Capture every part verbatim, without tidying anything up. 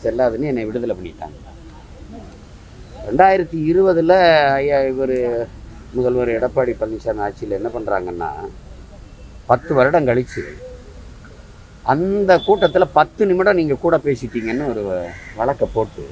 செல்லாதுன்னு என்னை விடுதலை பண்ணிட்டாங்க. ரெண்டாயிரத்தி இருபதில் ஐயா இவர் முதல்வர் எடப்பாடி பழனிசாமி ஆட்சியில் என்ன பண்ணுறாங்கன்னா, பத்து வருடம் கழிச்சு அந்த கூட்டத்தில் பத்து நிமிடம் நீங்கள் கூட பேசிட்டீங்கன்னு ஒரு வழக்கை போட்டு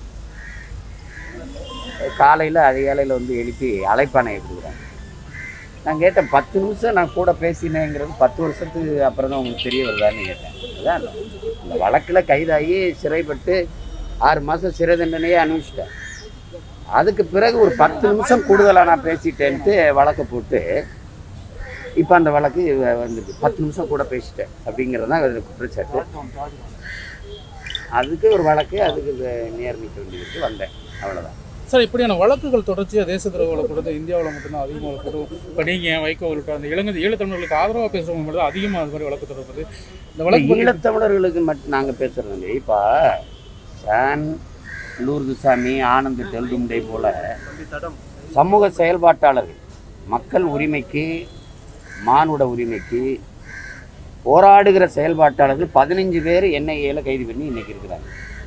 காலையில் அதிகாலையில் வந்து எழுப்பி அழைப்பானை கொடுக்குறாங்க. நான் கேட்டேன், பத்து நிமிஷம் நான் கூட பேசினேங்கிறது பத்து வருஷத்துக்கு அப்புறம் தான் உங்களுக்கு தெரிய வருதான்னு கேட்டேன். அதான் இந்த வழக்கில் கைதாகி சிறைப்பட்டு ஆறு மாதம் சிறை தண்டனையே அனுபவிச்சிட்டேன். அதுக்கு பிறகு ஒரு பத்து நிமிஷம் கூடுதலாக நான் பேசிட்டேன்ட்டு வழக்கை போட்டு இப்போ அந்த வழக்கு வந்துருக்கு. பத்து நிமிஷம் கூட பேசிட்டேன் அப்படிங்கிறது தான் அதில் குற்றச்சாட்டு. அதுக்கு ஒரு வழக்கு, அதுக்கு நியர்மிக்க வேண்டியதுக்கு வந்தேன், அவ்வளோதான். சார், இப்படியான வழக்குகள் தொடர்ச்சியாக தேச துரோக வழக்கு கொடுத்து இந்தியாவில் மட்டும்தான் அதிகமாக வழக்கு. இப்போ நீங்கள் வைகோ உள்ளிட்ட அந்த இலங்கை ஈழத்தமிழர்களுக்கு ஆதரவாக பேசுகிறவங்க மட்டும் தான் அதிகமாக அது மாதிரி வழக்கு தொடர்பது. இந்த வழக்கு ஈழத்தமிழர்களுக்கு மட்டும் நாங்கள் பேசுகிறது இல்லை. இப்போ சான் லூர்துசாமி, ஆனந்த் டெல்டும்டே போல சமூக செயல்பாட்டாளர்கள் மக்கள் உரிமைக்கு, மானுட உரிமைக்கு போராடுகிற செயல்பாட்டாளர்கள் பதினஞ்சு பேர் என்ஐஏல கைது பண்ணி இன்னைக்கு இருக்கிறாங்க.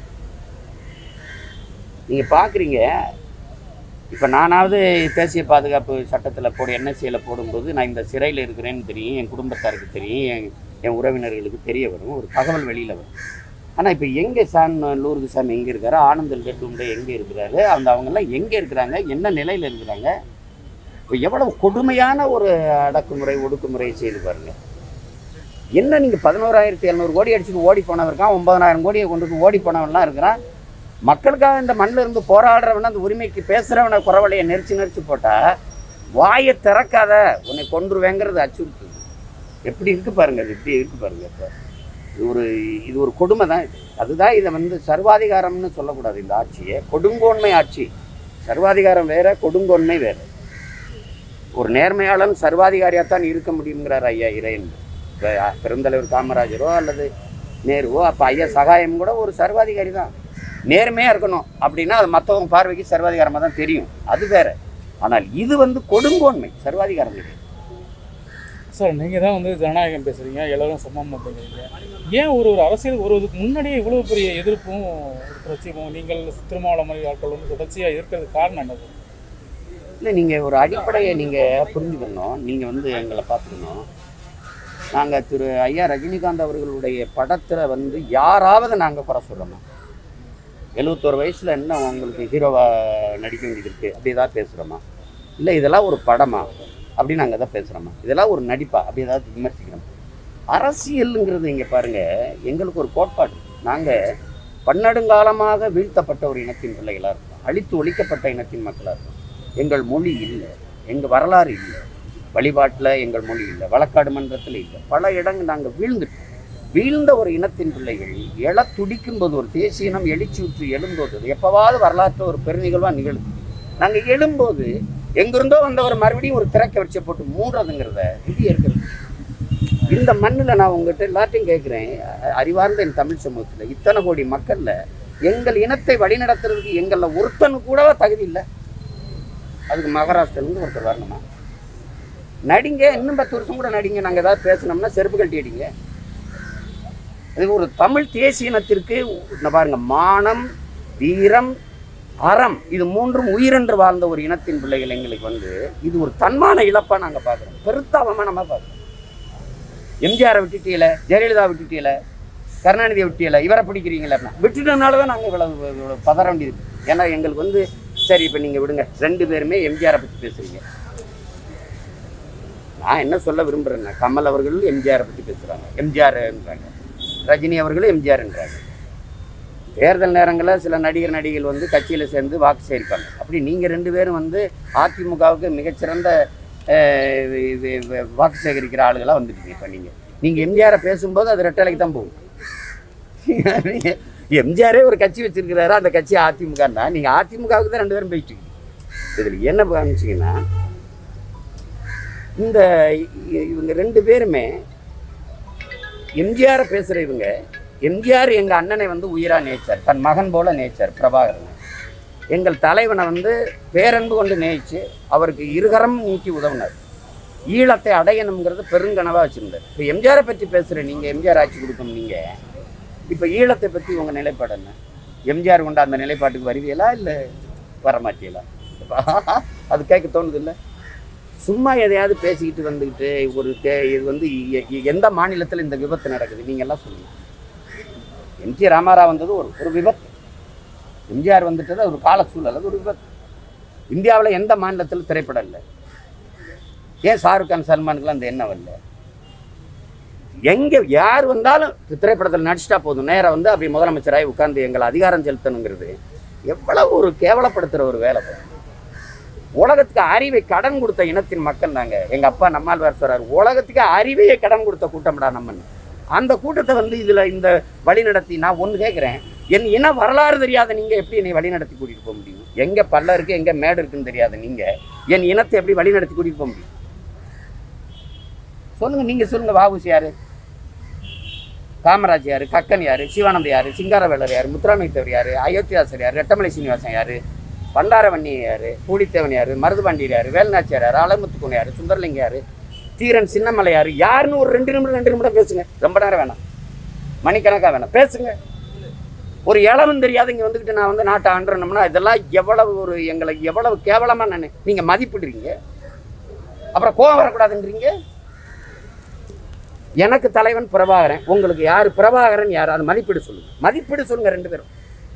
நீங்கள் பார்க்குறீங்க, இப்போ நானாவது தேசிய பாதுகாப்பு சட்டத்தில் போட என்எஸ்சியில் போடும்போது நான் இந்த சிறையில் இருக்கிறேன்னு தெரியும், என் குடும்பத்தாருக்கு தெரியும், என் என் உறவினர்களுக்கு தெரிய வரும், ஒரு தகவல் வெளியில் வரும். ஆனால் இப்போ எங்கே சான் லூர்துசாமி எங்கே இருக்காரு, ஆனந்த் டெல்டும்டே எங்கே இருக்கிறாரு, அந்த அவங்கெல்லாம் எங்கே இருக்கிறாங்க, என்ன நிலையில் இருக்கிறாங்க, இப்போ எவ்வளவு கொடுமையான ஒரு அடக்குமுறை ஒடுக்குமுறையை செய்து பாருங்கள். என்ன நீங்கள் பதினோராயிரத்தி எழுநூறு கோடி அடிச்சுட்டு ஓடி போனவன் இருக்கான், ஒன்பதாயிரம் கோடியை கொண்டுட்டு ஓடி போனவன்லாம் இருக்கிறான். மக்களுக்காக இந்த மண்ணில் இருந்து போராடுறவன, அந்த உரிமைக்கு பேசுகிறவனை குறவலையை நெரிச்சு நெரிச்சு போட்டால் வாயை திறக்காத, உன்னை கொன்றுவேங்கிறது அச்சுறுத்துது. எப்படி இருக்குது பாருங்கள், அது எப்படி இருக்குது பாருங்கள். இப்போ இது ஒரு இது ஒரு கொடுமை தான். இது அதுதான் இதை வந்து சர்வாதிகாரம்னு சொல்லக்கூடாது. இந்த ஆட்சியை கொடுங்கோன்மை ஆட்சி. சர்வாதிகாரம் வேற, கொடுங்கோன்மை வேறு. ஒரு நேர்மையாளன் சர்வாதிகாரியாகத்தான் இருக்க முடியுங்கிறார் ஐயா இறையன். இப்போ பெருந்தலைவர் காமராஜரோ அல்லது நேருவோ, அப்போ ஐயா சகாயம் கூட ஒரு சர்வாதிகாரி தான். நேர்மையாக இருக்கணும் அப்படின்னா அது மற்றவங்க பார்வைக்கு சர்வாதிகாரமாக தான் தெரியும், அது வேற. ஆனால் இது வந்து கொடுங்கோன்மை, சர்வாதிகாரம் கிடையாது. சார், நீங்கள் தான் வந்து ஜனநாயகம் பேசுகிறீங்க, எல்லோரும் சமம் அப்படிங்கிறீங்க. ஏன் ஒரு ஒரு அரசியல் வருவதுக்கு முன்னாடியே இவ்வளோ பெரிய எதிர்ப்பும் பிரச்சனையும் நீங்கள் திருமாவளவன் ஆட்கள் வந்து தொடர்ச்சியாக இருக்கிறதுக்கு காரணம் என்னது? இல்லை, நீங்கள் ஒரு அடிப்படையை நீங்கள் புரிஞ்சுக்கணும். நீங்கள் வந்து எங்களை பார்த்துக்கணும். நாங்கள் திரு ஐயா ரஜினிகாந்த் அவர்களுடைய படத்தில் வந்து யாராவது நாங்கள் குறை சொல்கிறோமா? எழுபத்தோரு வயசில் என்ன உங்களுக்கு ஹீரோவாக நடிக்க வேண்டியது இருக்குது அப்படி ஏதாவது பேசுகிறோமா? இல்லை இதெல்லாம் ஒரு படமா அப்படின்னு நாங்கள் தான் பேசுகிறோமா? இதெல்லாம் ஒரு நடிப்பா அப்படி ஏதாவது விமர்சிக்கிறோம்? அரசியலுங்கிறது இங்கே பாருங்கள், எங்களுக்கு ஒரு கோட்பாடு. நாங்கள் பன்னெடுங்காலமாக வீழ்த்தப்பட்ட ஒரு இனத்தின் பிள்ளைகளாக இருக்கோம், அழித்து ஒழிக்கப்பட்ட இனத்தின் மக்களாக இருக்கோம். எங்கள் மொழி இல்லை, எங்கள் வரலாறு இல்லை, வழிபாட்டில் எங்கள் மொழி இல்லை, வழக்காடு மன்றத்தில் இல்லை, பல இடங்கள் நாங்கள் வீழ்ந்துட்டோம். வீழ்ந்த ஒரு இனத்தின் பிள்ளைகள் எழ துடிக்கும் போது, ஒரு தேசிய இனம் எழுச்சியுற்று எழும்போது, எப்போவாவது வரலாற்று ஒரு பெருநிகழ்வாக நிகழுது. நாங்கள் எழும்போது எங்கிருந்தோ வந்தவர் மறுபடியும் ஒரு திறக்க வச்ச போட்டு மூடுறதுங்கிறத இது இருக்கிறது. இந்த மண்ணில் நான் உங்கள்கிட்ட எல்லாத்தையும் கேட்குறேன், அறிவார்ந்த என் தமிழ் சமூகத்தில் இத்தனை கோடி மக்களில் எங்கள் இனத்தை வழிநடத்துறதுக்கு எங்களில் ஒருத்தனு கூட தகுதி இல்லை. அதுக்கு மகாராஷ்டிரிலேருந்து ஒருத்தர் வரணுமா? நடிங்க, இன்னும் பத்து வருஷம் கூட நடிங்க. நாங்கள் ஏதாவது பேசினோம்னா செருப்பு கழட்டி அடிங்க. இது ஒரு தமிழ் தேசிய இனத்திற்கு பாருங்க, மானம், வீரம், அறம், இது மூன்றும் உயிரென்று வாழ்ந்த ஒரு இனத்தின் பிள்ளைகள் எங்களுக்கு வந்து இது ஒரு தன்மான இழப்பா நாங்கள் பார்க்குறோம், பெருத்த அவமானமாக பார்க்குறோம். எம்ஜிஆரை விட்டுட்டீல, ஜெயலலிதா விட்டுட்டீல, கருணாநிதியை விட்டியல, இவரை பிடிக்கிறீங்களா? விட்டுட்டனால தான் நாங்கள் இவ்வளவு பதற வேண்டியது. ஏன்னா எங்களுக்கு வந்து சரி இப்போ நீங்கள் விடுங்க, ரெண்டு பேருமே எம்ஜிஆரை பற்றி பேசுகிறீங்க. நான் என்ன சொல்ல விரும்புகிறேன்னா, கமல் அவர்கள் எம்ஜிஆரை பற்றி பேசுகிறாங்க, எம்ஜிஆர்ன்றாங்க, ரஜினி அவர்களும் எம்ஜிஆர்ன்றாங்க. தேர்தல் நேரங்களில் சில நடிகர் நடிகைகள் வந்து கட்சியில் சேர்ந்து வாக்கு சேரிப்பாங்க. அப்படி நீங்கள் ரெண்டு பேரும் வந்து அதிமுகவுக்கு மிகச்சிறந்த வாக்கு சேகரிக்கிற ஆளுகளாக வந்துட்டீங்க. இப்போ நீங்கள் நீங்கள் எம்ஜிஆரை பேசும்போது அது ரெட்டலைக்கு தான் போகும். எம்ஜிஆரே ஒரு கட்சி வச்சிருக்கிறாரு, அந்த கட்சி அதிமுகன்னா நீங்கள் அதிமுகவுக்கு தான் ரெண்டு பேரும் போயிட்டு இருக்கீங்க. இதில் என்ன காமிச்சிங்கன்னா, இந்த இவங்க ரெண்டு பேருமே எம்ஜிஆரை பேசுகிற இவங்க, எம்ஜிஆர் எங்கள் அண்ணனை வந்து உயிராக நேச்சார், தன் மகன் போல நேச்சார் பிரபாகரன். எங்கள் தலைவனை வந்து பேரன்பு கொண்டு நேய்ச்சி அவருக்கு இருகரம் நீட்டி உதவினார். ஈழத்தை அடையணுங்கிறது பெருங்கனவாக வச்சுருந்தார். இப்போ எம்ஜிஆரை பற்றி பேசுகிற நீங்கள், எம்ஜிஆர் ஆட்சி கொடுக்கும் நீங்கள், இப்போ ஈழத்தை பற்றி உங்கள் நிலைப்பாடு என்ன? எம்ஜிஆர் கொண்ட அந்த நிலைப்பாட்டுக்கு வருவீங்களா இல்லை வரமாட்டீங்களா? அது கேட்க தோணுது இல்லை? சும்மா எதையாவது பேசிக்கிட்டு வந்துக்கிட்டு ஒரு தே இது வந்து எந்த மாநிலத்தில் இந்த விபத்து நடக்குது நீங்கள்லாம் சொல்லுங்க. எம்ஜி ராமாராவ் வந்தது ஒரு ஒரு விபத்து, எம்ஜிஆர் வந்துட்டது ஒரு கால சூழல், அது ஒரு விபத்து. இந்தியாவில் எந்த மாநிலத்தில் திரைப்படம் இல்லை? ஏன் ஷாருக் கான் சல்மானுக்குலாம் அந்த எண்ணம் வரல? எங்கே யார் வந்தாலும் திரைப்படத்தில் நடிச்சிட்டா போதும், நேரம் வந்து அப்படி முதலமைச்சராகி உட்கார்ந்து எங்களை அதிகாரம் செலுத்தணுங்கிறது எவ்வளவு ஒரு கேவலப்படுத்துகிற ஒரு வேலை. உலகத்துக்கு அறிவை கடன் கொடுத்த இனத்தின் மக்கள் நாங்கள். எங்கள் அப்பா நம்மாழ்வார் சொல்றார், உலகத்துக்கு அறிவையை கடன் கொடுத்த கூட்டம்டா நம்ம. அந்த கூட்டத்தை வந்து இதில் இந்த வழி நடத்தி நான் ஒன்று கேட்குறேன், என் இன வரலாறு தெரியாத நீங்கள் எப்படி என்னை வழி நடத்தி கூட்டிகிட்டு போக முடியும்? எங்கே பல்ல இருக்குது எங்கே மேடு இருக்குன்னு தெரியாத நீங்கள் என் இனத்தை எப்படி வழி நடத்தி கூட்டிகிட்டு போக முடியும்? சொல்லுங்கள், நீங்கள் சொல்லுங்கள். வாவுசி யார், காமராஜ் யார், கக்கன் யார், சிவானந்த யார், சிங்காரவேலர் யார், முத்துராமலிங்கத்தேவர் யார், அயோத்தியாசர் யார், ரெட்டமலை சீனிவாசன் யார், பண்டாரவண்ணி யார், பூடித்தேவன் யார், மருதுபாண்டியர் யார், வேல்நாச்சியார் யார், அலமுத்துக்குன் யார், சுந்தரலிங்க யார், தீரன் சின்னமலை யார், யாருன்னு ஒரு ரெண்டு நிமிடம் ரெண்டு நிமிடம் பேசுங்க. ரொம்ப நேரம் வேணாம், மணிக்கணக்காக வேணாம், பேசுங்க. ஒரு இளவும் தெரியாது இங்கே வந்துக்கிட்டு நான் வந்து நாட்டை ஆண்டுறோம்னா இதெல்லாம் எவ்வளவு ஒரு எங்களை எவ்வளவு கேவலமாக நான் நீங்கள் மதிப்பிடுறீங்க. அப்புறம் கோவம் வரக்கூடாதுன்றீங்க. எனக்கு தலைவன் பிரபாகரன், உங்களுக்கு யார் பிரபாகரன் யார், அது மதிப்பீடு சொல்லுங்க, மதிப்பீடு சொல்லுங்க ரெண்டு பேரும்.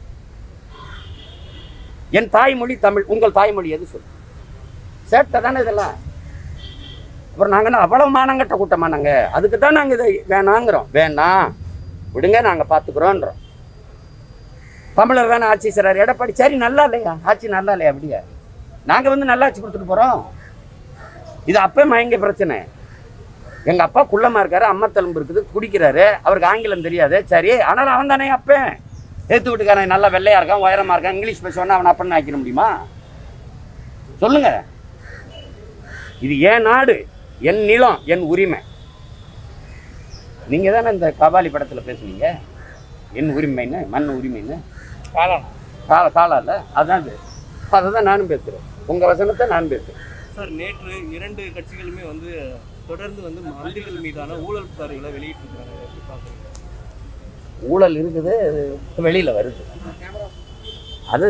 என் தாய்மொழி தமிழ், உங்கள் தாய்மொழி எது சொல்லு? சேட்டை தானே இதெல்லாம். அப்புறம் நாங்கள் அவ்வளவு மானங்கட்ட கூட்டமா நாங்கள்? அதுக்கு தான் நாங்கள் இதை வேணாங்கிறோம். வேணாம் விடுங்க, நாங்கள் பார்த்துக்குறோன்றோம். தமிழர் தானே ஆட்சி செய்கிறார் எடப்பாடி, சரி நல்லா இல்லையா ஆட்சி, நல்லா இல்லையா? அப்படியா நாங்கள் வந்து நல்லா ஆட்சி கொடுத்துட்டு போகிறோம்? இது அப்போ மயங்க பிரச்சனை. எங்கள் அப்பா குள்ளமாக இருக்காரு, அம்மா தழும்பு இருக்குது, குடிக்கிறாரு, அவருக்கு ஆங்கிலம் தெரியாது, சரி ஆனால் அவன் தானே அப்போ ஏற்று விட்டுக்காரன், நல்லா வெள்ளையாக இருக்கான், உயரமாக இருக்கான், இங்கிலீஷ் பேசுவானா அவனை அப்பன்னு ஆக்கிட முடியுமா? சொல்லுங்க. இது என் நாடு, என் நிலம், என் உரிமை. நீங்கள் தானே இந்த கபாலி படத்தில் பேசுனீங்க என் உரிமைன்னு, மண் உரிமைன்னு. காலம் கால காலம் இல்லை, அதுதான் இது. அதை தான் நானும் பேசுகிறேன், உங்கள் வசனத்தை நான் பேசுகிறேன். சார், நேற்று இரண்டு கட்சிகளுமே வந்து தொடர்ந்து வந்து மந்திரிகள் மீதான ஊழல் புகார்களை வெளியிட்டிருக்காங்க. எப்படி பார்க்குறீங்க? ஊழல் இருக்குது, வெளியில் வருது. அது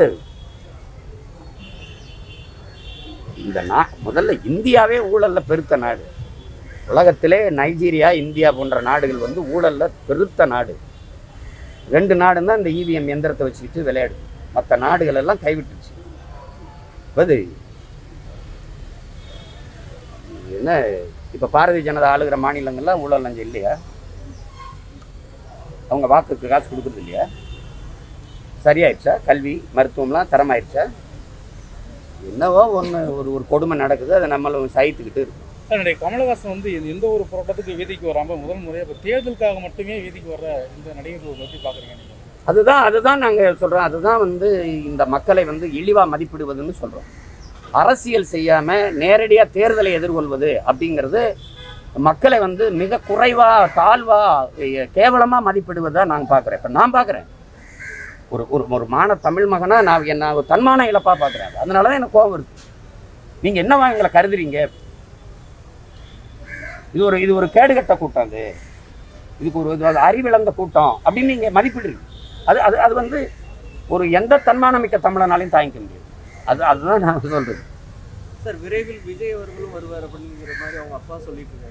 இந்த நா முதல்ல இந்தியாவே ஊழலில் பெருத்த நாடு. உலகத்திலே நைஜீரியா, இந்தியா போன்ற நாடுகள் வந்து ஊழலில் பெருத்த நாடு. ரெண்டு நாடுன்னா இந்த இவிஎம் எந்திரத்தை வச்சுக்கிட்டு விளையாடு, மற்ற நாடுகள் எல்லாம் கைவிட்டுச்சு. அது என்ன, இப்போ பாரதிய ஜனதா ஆளுகிற மாநிலங்கள்லாம் ஊழல் லஞ்சம் இல்லையா? அவங்க வாக்குக்கு காசு கொடுக்குறது இல்லையா? சரியாயிடுச்சா? கல்வி மருத்துவம்லாம் தரமாயிடுச்சா? என்னவோ ஒன்று ஒரு ஒரு கொடுமை நடக்குது, அதை நம்மளும் சகித்துக்கிட்டு இருக்கும். என்னுடைய கமலஹாசன் வந்து எந்த ஒரு போராட்டத்துக்கு வீதிக்கு வராமல் முதல் முறையாக இப்போ தேர்தலுக்காக மட்டுமே வீதிக்கு வர்ற இந்த நடிகர்கள் பற்றி பார்க்குறீங்க நீங்கள்? அதுதான் அதுதான் நாங்கள் சொல்கிறோம். அதுதான் வந்து இந்த மக்களை வந்து இழிவாக மதிப்பிடுவதுன்னு சொல்கிறோம். அரசியல் செய்யாமல் நேரடியாக தேர்தலை எதிர்கொள்வது அப்படிங்கிறது மக்களை வந்து மிக குறைவாக, தாழ்வாக, கேவலமாக மதிப்பிடுவதாக நாங்கள் பார்க்குறேன். இப்போ நான் பார்க்குறேன் ஒரு ஒரு ஒரு மான தமிழ் மகனாக நான் என்ன ஒரு தன்மான இழப்பாக பார்க்குறேன். அதனால தான் எனக்கு கோபம் இருக்குது. நீங்கள் என்னவா எங்களை கருதுறீங்க? இது ஒரு இது ஒரு கேடுகட்ட கூட்டம், அது இதுக்கு ஒரு அறிவிழந்த கூட்டம் அப்படின்னு நீங்கள் மதிப்பிடுறீங்க. அது அது அது வந்து ஒரு எந்த தன்மானமிக்க தமிழனாலையும் தாங்கிக்க முடியாது. அது அதுதான் நான் சொல்கிறது. சார், விரைவில் விஜய் அவர்களும் வருவார் அப்படிங்கிற மாதிரி அவங்க அப்பா சொல்லிட்டு இருக்காரு.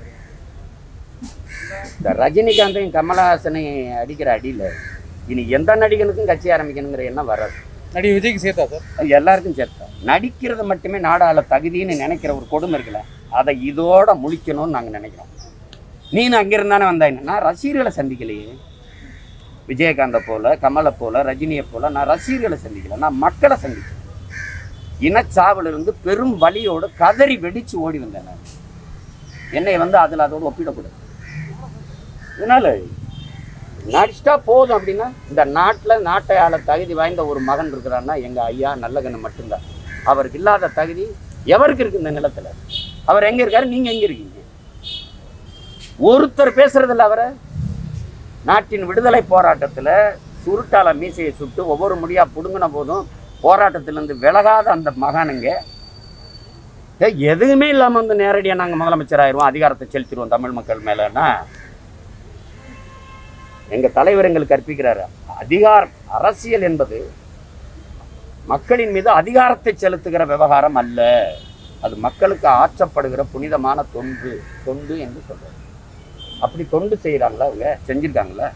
இந்த ரஜினிகாந்தையும் கமலஹாசனையும் அடிக்கிற அடியில் இனி எந்த நடிகனுக்கும் கட்சி ஆரம்பிக்கணுங்கிற எண்ணம் வராது. நடிகை விஜய்க்கு சேர்த்தா சார்? எல்லாருக்கும் சேர்த்தா. நடிக்கிறது மட்டுமே நாடாள தகுதின்னு நினைக்கிற ஒரு கொடுமை இருக்குல்ல, அதை இதோட முழிக்கணும்னு நாங்கள் நினைக்கிறோம். நீனு அங்கிருந்தானே வந்தா என்ன? நான் ரசிகர்களை சந்திக்கலையே. விஜயகாந்தை போல, கமலை போல, ரஜினியை போல நான் ரசிகர்களை சந்திக்கல, நான் மக்களை சந்திக்கிறேன். இனச்சாவிலிருந்து பெரும் வலியோடு கதறி வெடிச்சு ஓடி வந்தேன் நான். என்னை வந்து அதில் அதோடு ஒப்பிடக்கூடாது. இதனால நடிச்சிட்டா போதும் அப்படின்னா, இந்த நாட்டில் நாட்டை ஆள தகுதி வாய்ந்த ஒரு மகன் இருக்கிறான்னா எங்கள் ஐயா நல்லகண்ணு மட்டும்தான். அவருக்கு இல்லாத தகுதி எவருக்கு இருக்கு இந்த நிலத்தில்? அவர் எங்கே இருக்காரு, நீங்கள் எங்கே இருக்கீங்க? ஒருத்தர் பேசுறதில்ல அவரை. நாட்டின் விடுதலை போராட்டத்தில் சுருட்டால மீசையை சுட்டு ஒவ்வொரு முடியாக பிடுங்கின போதும் போராட்டத்திலேருந்து விலகாத அந்த மகானுங்க எதுவுமே இல்லாமல் வந்து நேரடியாக நாங்கள் முதலமைச்சர் ஆயிடுவோம், அதிகாரத்தை செலுத்திடுவோம் தமிழ் மக்கள் மேலேன்னா எங்கள் தலைவர் எங்களுக்கு கற்பிக்கிறாரு. அதிகாரம் அரசியல் என்பது மக்களின் மீது அதிகாரத்தை செலுத்துகிற விவகாரம் அல்ல. அது மக்களுக்கு ஆற்றப்படுகிற புனிதமான தொண்டு தொண்டு என்று சொல்றாங்க. அப்படி தொண்டு செய்யறாங்களா? அவங்க செஞ்சிருக்காங்களா?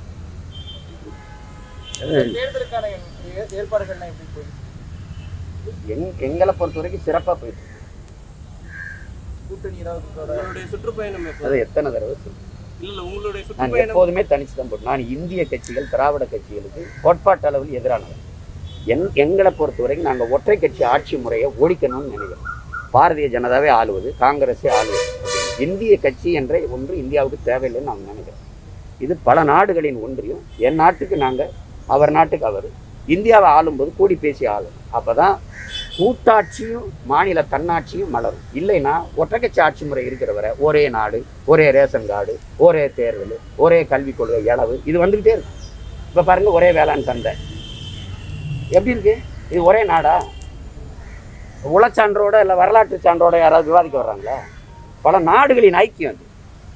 தேர்தலுக்கான ஏற்பாடுகள்லாம் எப்படி போயிருக்கு? எங் எங்களை பொறுத்த வரைக்கும் சிறப்பா போயிட்டு இருக்கு. கூட்டணி ஏதாவது உங்களுடைய சுற்றுப்பயணம் எப்போ? அது எத்தனை தடவை சொல்லுங்க. இல்ல இல்ல உங்களுடைய நான் சுற்றுப்பயணம் எப்போதுமே தனிச்சு தான் போட்டேன். நான் இந்திய கட்சிகள் திராவிட கட்சிகளுக்கு கோட்பாட்டு அளவில் எதிரானவர். என் எங்களை பொறுத்த வரைக்கும் நாங்கள் ஒற்றை கட்சி ஆட்சி முறையை ஒழிக்கணும்னு நினைக்கிறோம். பாரதிய ஜனதாவே ஆளுவது, காங்கிரஸே ஆளுவது. இந்திய கட்சி என்ற ஒன்று இந்தியாவுக்கு தேவையில்லைன்னு நாங்கள் நினைக்கிறோம். இது பல நாடுகளின் ஒன்றியும். என் நாட்டுக்கு நாங்கள், அவர் நாட்டுக்கு அவர். இந்தியாவை ஆளும்போது கூடி பேசி ஆளும். அப்போ தான் கூட்டாட்சியும் மாநில தன்னாட்சியும் மலரும். இல்லைன்னா ஒற்றை கட்சி ஆட்சி முறை இருக்கிற வரை ஒரே நாடு, ஒரே ரேஷன் கார்டு, ஒரே தேர்தல், ஒரே கல்விக் கொள்கை இளவு, இது வந்துக்கிட்டே இருக்கும். இப்போ பாருங்க, ஒரே வேளாண் சந்தை எப்படி இருக்கு? இது ஒரே நாடா? உளச்சான்றோட இல்லை வரலாற்று சான்றோட யாராவது விவாதிக்க வர்றாங்களா? பல நாடுகளின் ஐக்கியம் அது.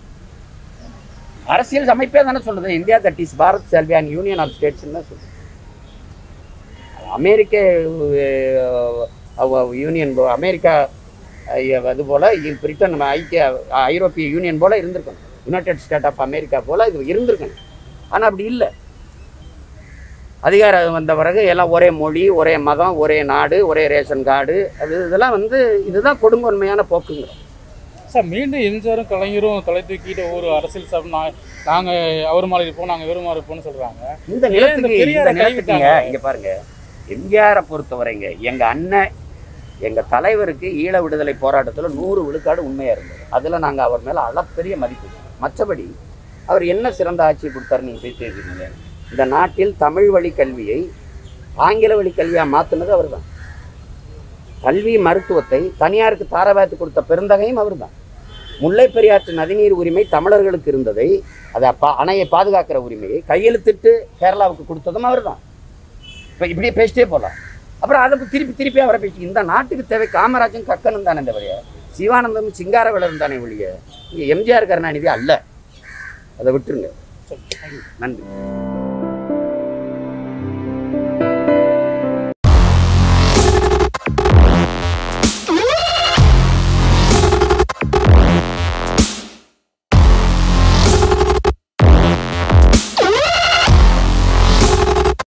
அரசியல் அமைப்பே தானே சொல்லுது, India that is Bharat shall be an union of ஸ்டேட்ஸ்ன்னு தான் சொல்லுது. அமெரிக்க யூனியன் அமெரிக்கா அது போல் பிரிட்டன் ஐக்கிய ஐரோப்பிய யூனியன் போல் இருந்திருக்கணும். யுனைடெட் ஸ்டேட் ஆஃப் அமெரிக்கா போல் இது இருந்திருக்கணும். ஆனால் அப்படி இல்லை. அதிகாரம் வந்த பிறகு எல்லாம் ஒரே மொழி, ஒரே மதம், ஒரே நாடு, ஒரே ரேஷன் கார்டு, அது இதெல்லாம் வந்து இதுதான் கொடுங்கொன்மையான போக்குங்கிறோம். சார், மீண்டும் எம்ஜிஆரும் கலைஞரும் தலை தூக்கிட்டு ஒரு அரசியல் சார் நாங்கள் அவர் மாதிரி இருப்போம், நாங்கள் இவர் மாதிரி இருப்போம்னு சொல்கிறாங்க. இந்த நிலத்துக்கு இந்த நிலத்துக்குங்க இங்கே பாருங்க, எம்ஜிஆரை பொறுத்தவரைங்க எங்கள் அண்ணன் எங்கள் தலைவருக்கு ஈழ விடுதலை போராட்டத்தில் நூறு விழுக்காடு உண்மையாக இருந்தது. அதில் நாங்கள் அவர் மேலே அளப்பெரிய மதிப்பு. மற்றபடி அவர் என்ன சிறந்த ஆட்சியை கொடுத்தாரு நீங்கள் போய் பேசுறீங்க. இந்த நாட்டில் தமிழ் வழி கல்வியை ஆங்கில வழி கல்வியாக மாற்றினது அவர் தான். கல்வி மருத்துவத்தை தனியாருக்கு தாரவாத்து கொடுத்த பெருந்தகையும் அவர் தான். முல்லை பெரியாற்று நதிநீர் உரிமை தமிழர்களுக்கு இருந்ததை, அதை பா அணையை பாதுகாக்கிற உரிமையை கையெழுத்திட்டு கேரளாவுக்கு கொடுத்ததும் அவர் தான். இப்போ இப்படியே பேசிட்டே போகலாம். அப்புறம் அதை திருப்பி திருப்பி அவரை பேசி இந்த நாட்டுக்கு தேவை காமராஜும் கக்கனும் தானே இந்த வழிய, சிவானந்தமும் சிங்காரவேலரும் தானே ஒழிய, இங்கே எம்ஜிஆர் கருணாநிதி அல்ல. அதை விட்டுருங்க. நன்றி.